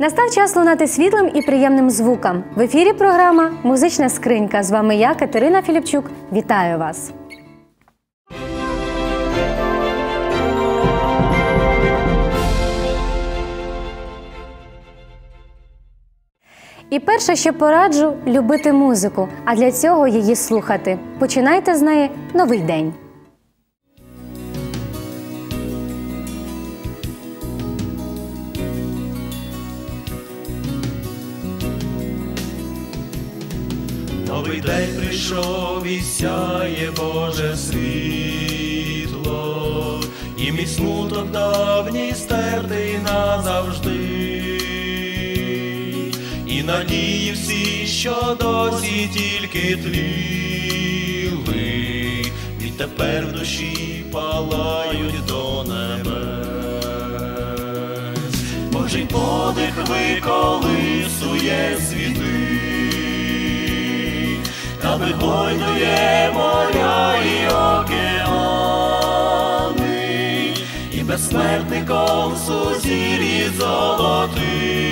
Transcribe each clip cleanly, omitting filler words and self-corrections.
Настав час лунати світлим і приємним звукам. В ефірі програма «Музична скринька». З вами я, Катерина Філіпчук. Вітаю вас! І перше, що пораджу – любити музику, а для цього її слухати. Починайте з неї новий день. Новий день прийшов і сяє Боже світло, і мій смуток давній стертий назавжди, і надії всі, що досі тільки тліли, відтепер в душі палають до небес. Божий подих виколисує світи, та вигойдує моря і океани, і безсмертником сузір'ї золотих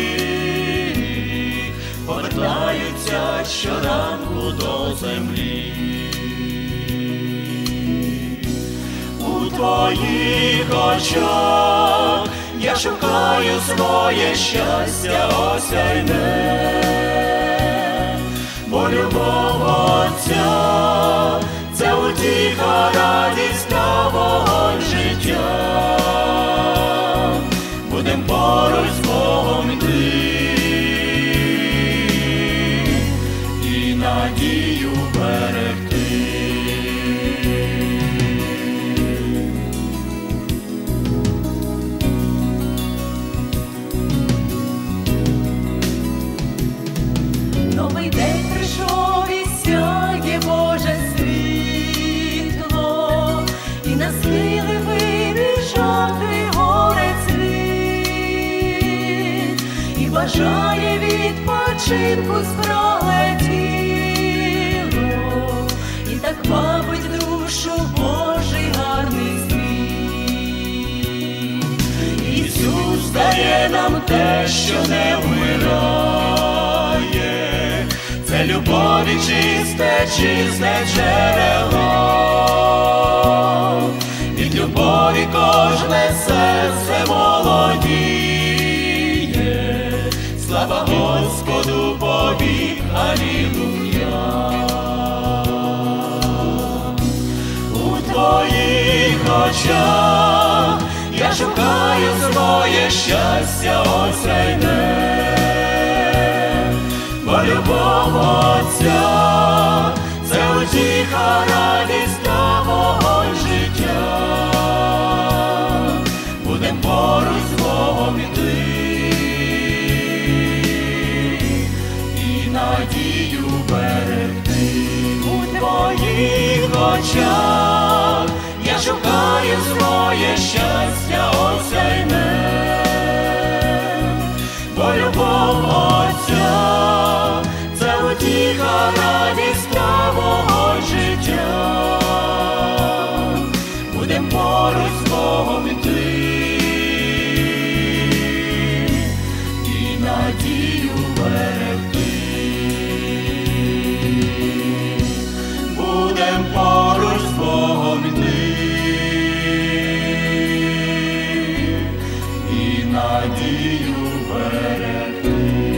повертаються щоранку до землі. У твоїх очах я шукаю своє щастя осяйне, бо любов Отця – це утіха, радість та вогонь життя. Будем поруч з Богом йти і надію берегти. Новий день прийшов і сяє Боже світло, і на схили вибіжати горець світ, і бажає відпочинку спролетіло, і так вабить душу Божий гарний світ. Ісус дає нам те, що не вмирає, це любові чисте, чисте джерело. Від любові кожне серце молодіє, слава Господу повік, алілуя. У твоїх очах я шукаю своє щастя осяйне, бо любов Отця – це утіха, радість та вогонь життя. Будем поруч з Богом йти і надію берегти. У твоїх очах я шукаю своє щастя осяйне, бо любов Отця – це утіха, радість та вогонь життя. Будем поруч з Богом йти і надію берегти. Будем поруч з Богом йти і надію берегти.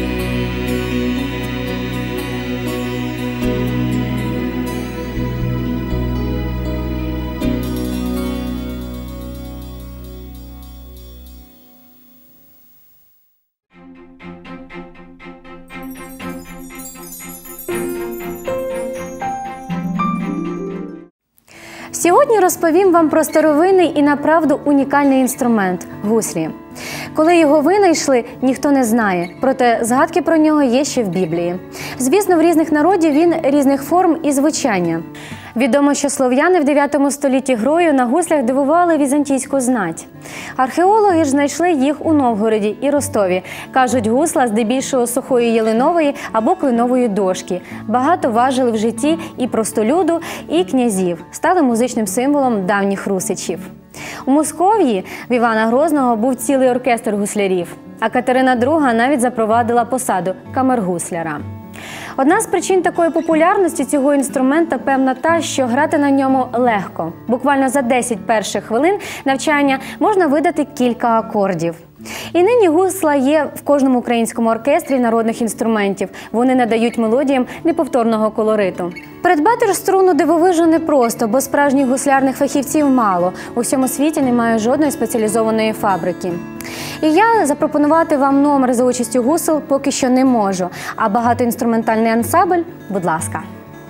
Сьогодні розповім вам про старовинний і направду унікальний інструмент – гуслі. Коли його винайшли, ніхто не знає, проте згадки про нього є ще в Біблії. Звісно, в різних народів він різних форм і звучання. Відомо, що слов'яни в 9 столітті грою на гуслях дивували візантійську знать. Археологи ж знайшли їх у Новгороді і Ростові. Кажуть, гусла здебільшого сухої ялинової або кленової дошки. Багато важили в житті і простолюду, і князів. Стали музичним символом давніх русичів. У Московії в Івана Грозного був цілий оркестр гуслярів. а Катерина II навіть запровадила посаду камергусляра. Одна з причин такої популярності цього інструмента, певно, та, що грати на ньому легко. Буквально за 10 перших хвилин навчання можна видати кілька акордів. І нині гусла є в кожному українському оркестрі народних інструментів. Вони надають мелодіям неповторного колориту. Придбати ж струну дивовижно непросто, бо справжніх гуслярних фахівців мало. У всьому світі немає жодної спеціалізованої фабрики. І я запропонувати вам номер за участю гусел поки що не можу. А багатоінструментальний ансамбль – будь ласка.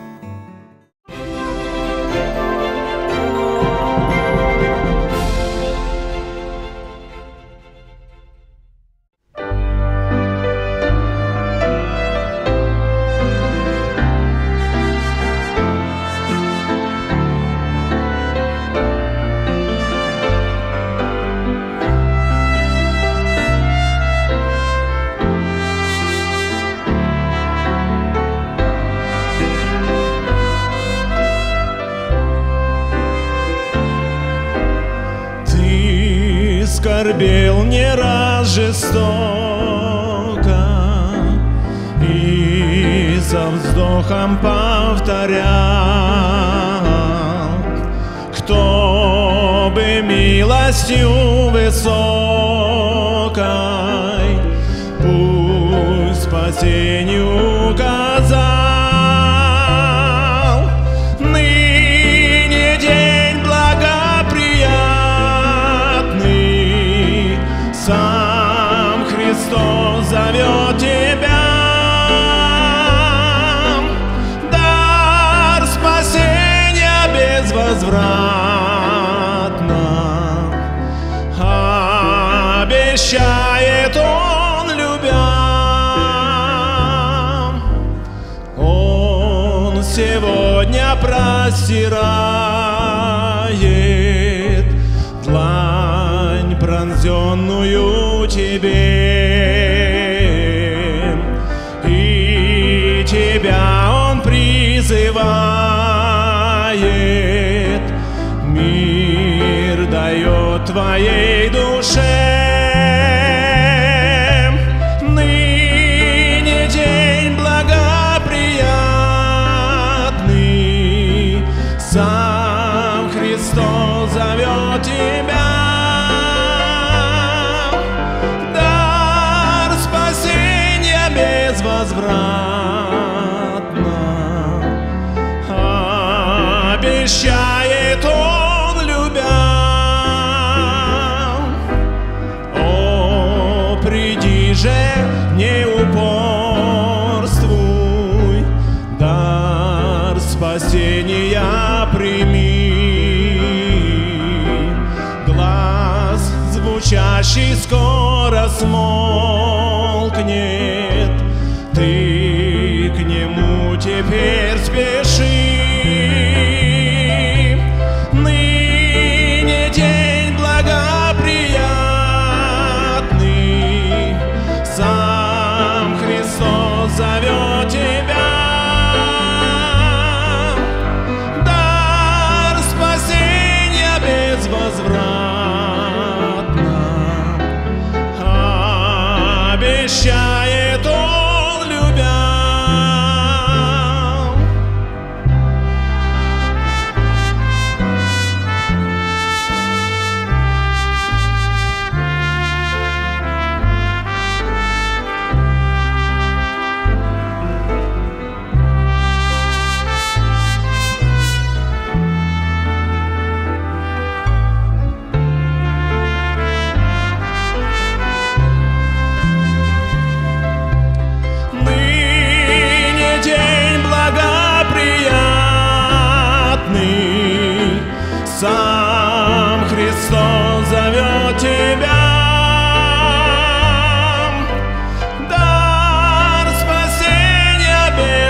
Скорбел не раз жестоко и со вздохом повторял: кто бы милостью высокой пусть спасению указал. Ныне день благоприятный, сам Христос зовет тебя. Дар спасения безвозвратно обещает Он, любя. Он сегодня простирает длань, пронзенную тебе, и тебя Он призывает, мир дает твоей душе. Ныне день благоприятный, сам Христос зовет тебя. Дар спасения безвозвратно обещает Он, любя. О, приди же, не упорствуй, дар спасения прими. Глас звучащий скоро смолкнет, ты к нему теперь спеши. Ныне день благоприятный, сам Христос зовет тебя. Дар спасения безвозвратно обещает Он, любя. Ныне день благоприятный, сам Христос зовет тебя. Дар спасения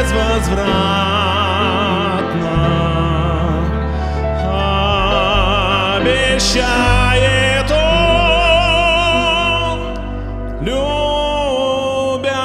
безвозвратно обещает Он, любя.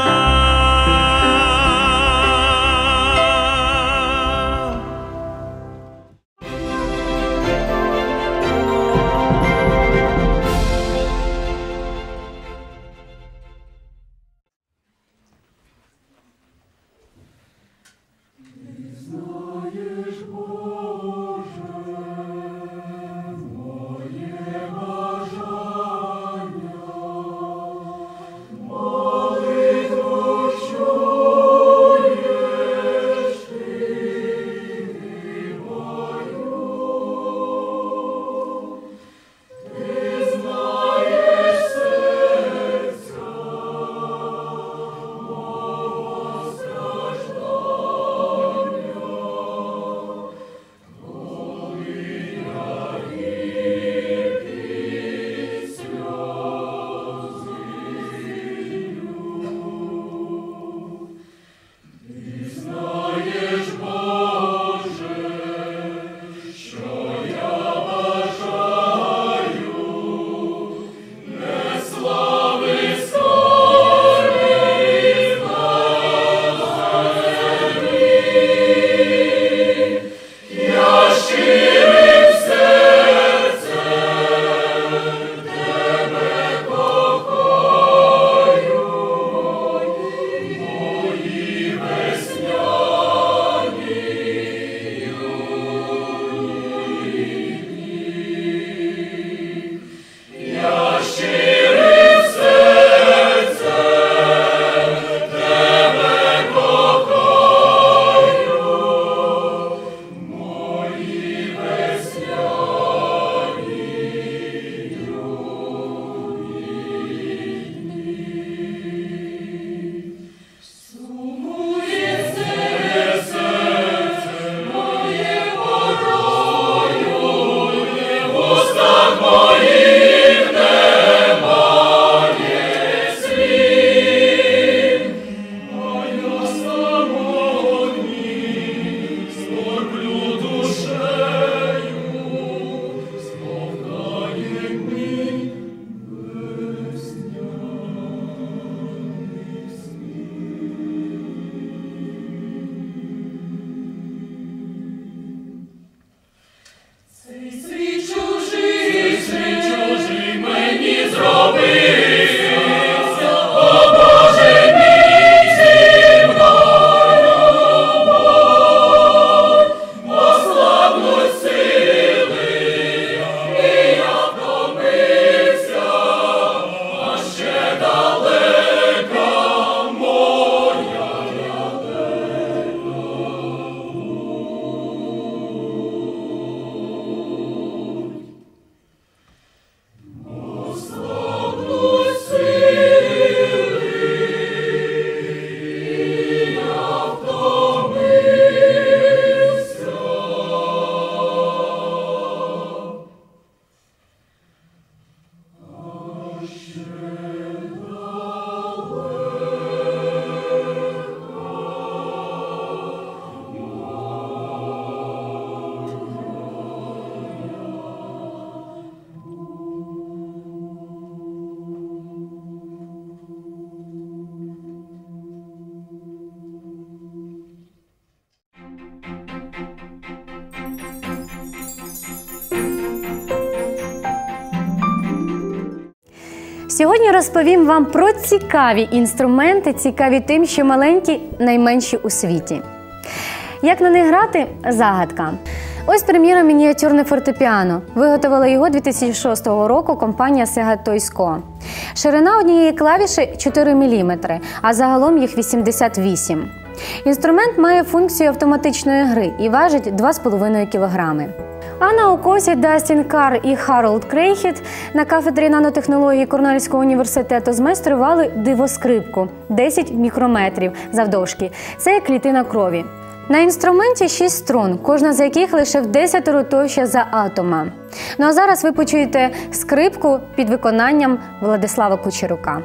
Сьогодні розповім вам про цікаві інструменти, цікаві тим, що маленькі, найменші у світі. Як на них грати – загадка. Ось, приміром, мініатюрне фортепіано. Виготовила його 2006 року компанія Sega Toys Co. Ширина однієї клавіші 4 мм, а загалом їх 88. Інструмент має функцію автоматичної гри і важить 2,5 кг. А науковці Дастін Карр і Харолд Крейхіт на кафедрі нанотехнології Корнельського університету змайстрували дивоскрипку 10 мікрометрів завдовжки. Це як клітина крові. На інструменті 6 струн, кожна з яких лише в 10 товща за атома. Ну а зараз ви почуєте скрипку під виконанням Владислава Кучерука.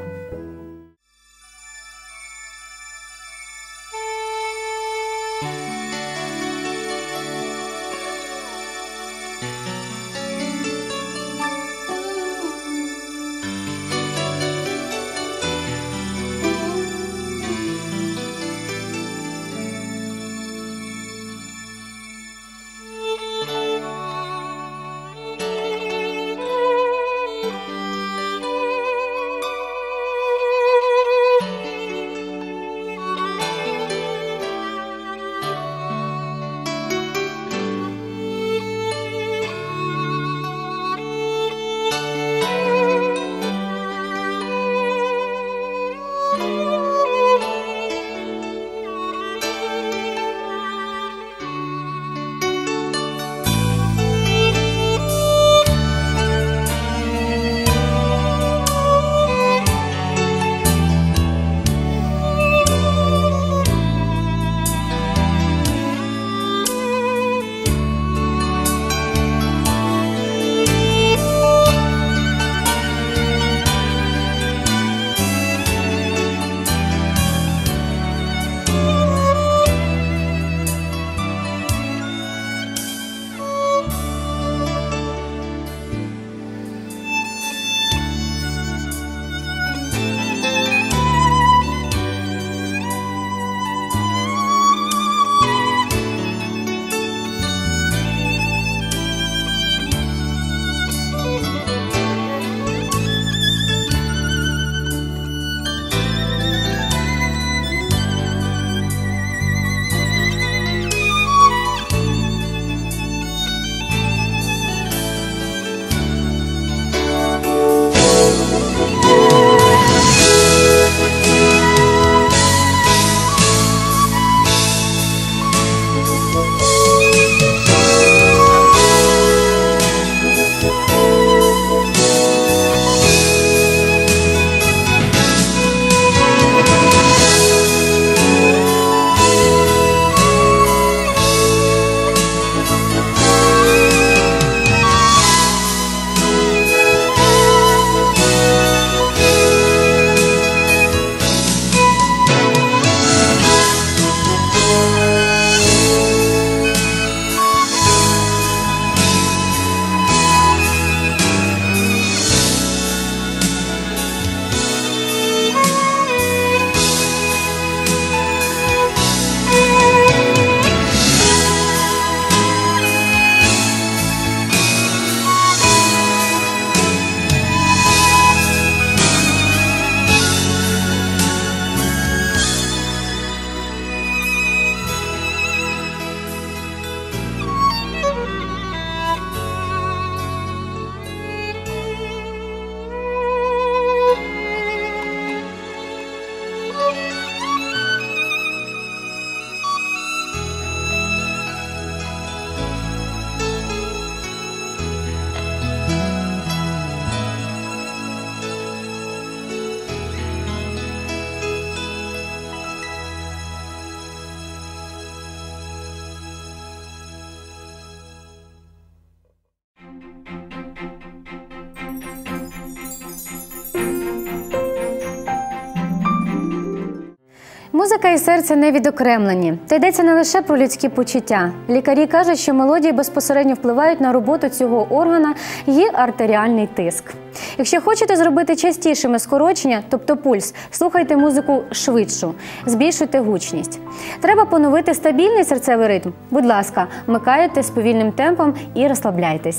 Музика і серце не відокремлені. Та йдеться не лише про людські почуття. Лікарі кажуть, що мелодії безпосередньо впливають на роботу цього органа і артеріальний тиск. Якщо хочете зробити частішими скорочення, тобто пульс, слухайте музику швидшу, збільшуйте гучність. Треба поновити стабільний серцевий ритм? Будь ласка, вмикайте з повільним темпом і розслабляйтеся.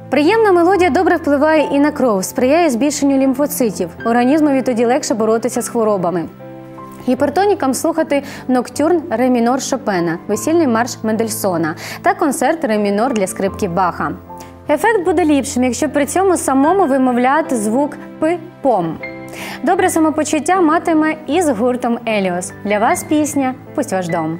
Приємна мелодія добре впливає і на кров, сприяє збільшенню лімфоцитів. Організмові тоді легше боротися з хворобами. Гіпертонікам слухати ноктюрн ре мінор Шопена, весільний марш Мендельсона та концерт ре мінор для скрипки Баха. Ефект буде ліпшим, якщо при цьому самому вимовляти звук «п-пом». Добре самопочуття матиме і з гуртом Еліос. Для вас пісня «Пусть ваш дом».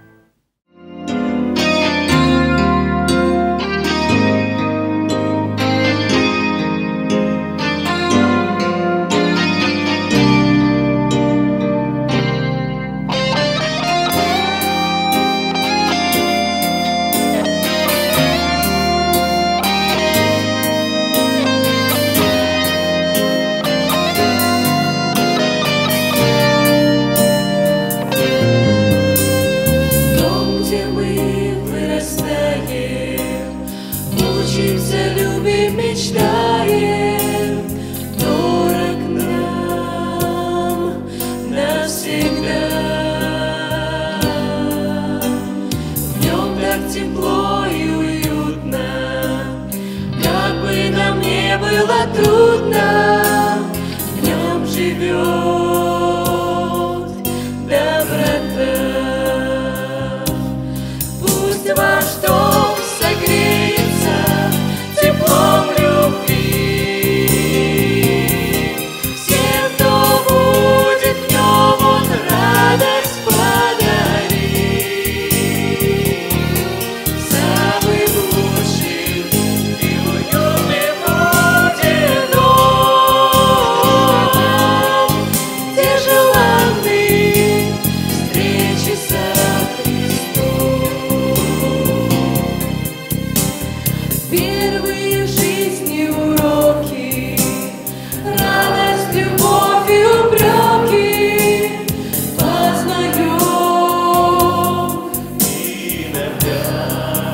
Тепло и уютно, как бы нам не было трудно, в нем живет доброта. Пусть ваш дом согреется теплом любви, всем, кто будет в нем, он радость подарит. Первые в жизни уроки, радость, любовь и упреки познаем иногда.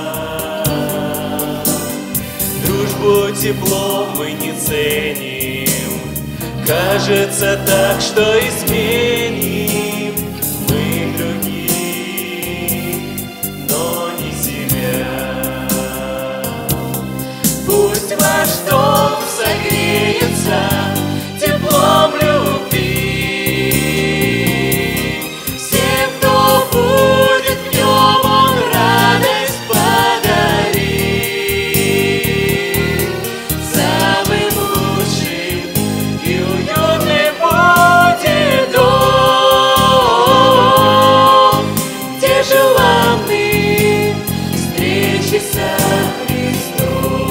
Дружбу, тепло мы не ценим, кажется так, что изменим мы других, но не себя. Пусть ваш дом согреется теплом любви, всем, кто будет в нем, он радость подарит. Самым лучшим и уютным будет дом, где желанны встречи со Христом.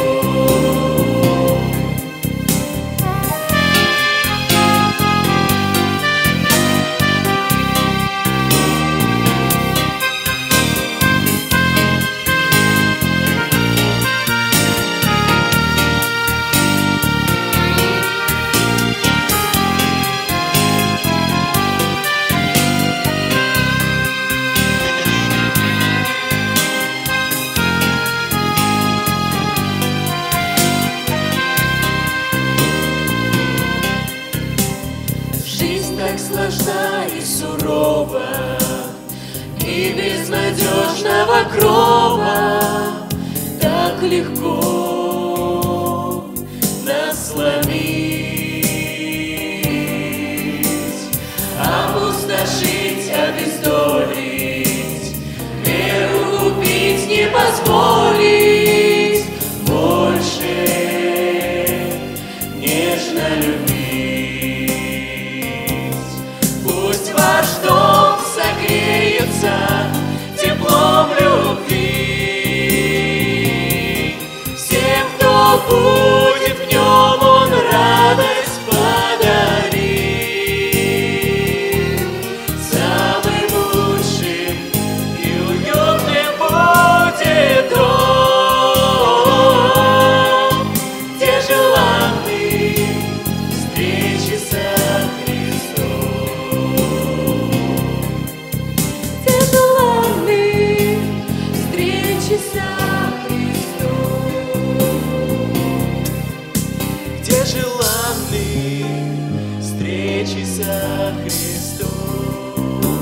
Жизнь так сложна и сурова, и безнадежного крова так легко нас сломить, опустошить, обездолить, веру убить, не позволить больше нежно любить. Пусть ваш дом согреется теплом любви, всем, кто будет в нем, он радость подарит. Самым лучшим и уютным будет дом, где желанны встречи со Христом. Где желанны встречи со Христом. Где желанны встречи со Христом.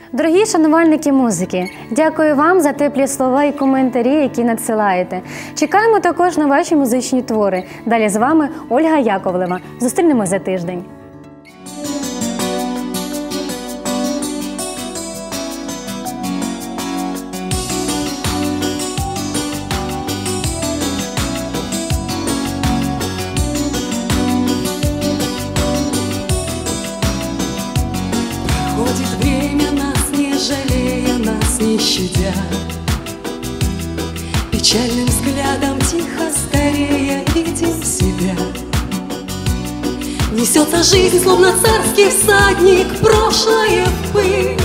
Дорогі шанувальники музики, дякую вам за теплі слова і коментарі, які надсилаєте. Чекаємо також на ваші музичні твори. Далі з вами Ольга Яковлева. Зустрінемось за тиждень. Проходит время, нас не жалея, нас не щадя. Печальным взглядом тихо старея видим себя. Несется жизнь, словно царский всадник, прошлое в пыль.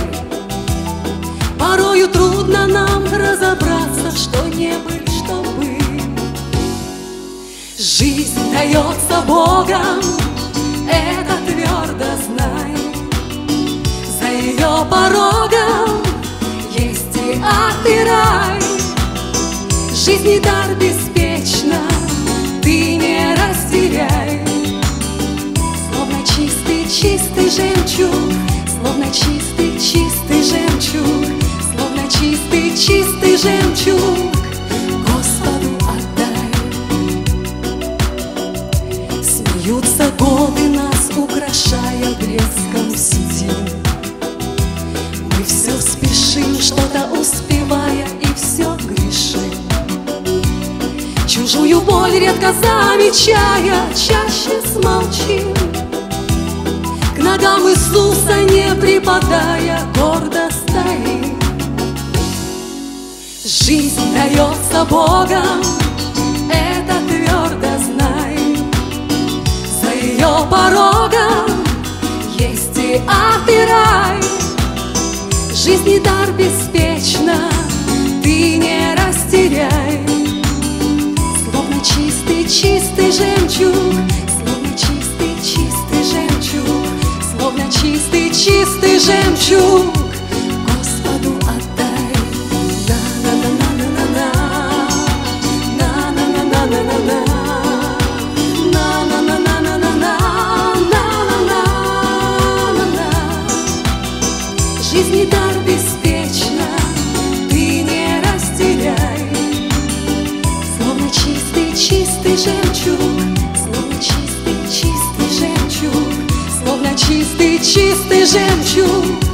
Порою трудно нам разобраться, что не быль, что быль. Жизнь дается Богом, это твердо знай. За ее порогом есть и ад, и рай. Жизни дар беспечно, ты не растеряй. Словно чистый, чистый жемчуг, словно чистый, чистый жемчуг, словно чистый, чистый жемчуг, Господу отдай. Смеются годы, нас украшая блеском седин. Мы все спешим, что-то успевая, и все грешим. Чужую боль редко замечая, чаще смолчим. К ногам Иисуса не припадая, гордо стоим. Жизнь дается Богом, это твердо знай. За ее порогом есть и ад, и рай. Жизни дар беспечно, ты не растеряй. Словно чистый, чистый жемчуг, словно чистый, чистый жемчуг, словно чистый, чистый жемчуг, Господу отдай. На-на-на-на-на-на, на-на-на-на-на-на, на-на-на-на-на-на, на-на-на-на-на. Жизни дар беспечно, ты не растеряй. Словно чистый, чистый жемчуг, словно чистый, чистый жемчуг, словно чистый, чистый жемчуг,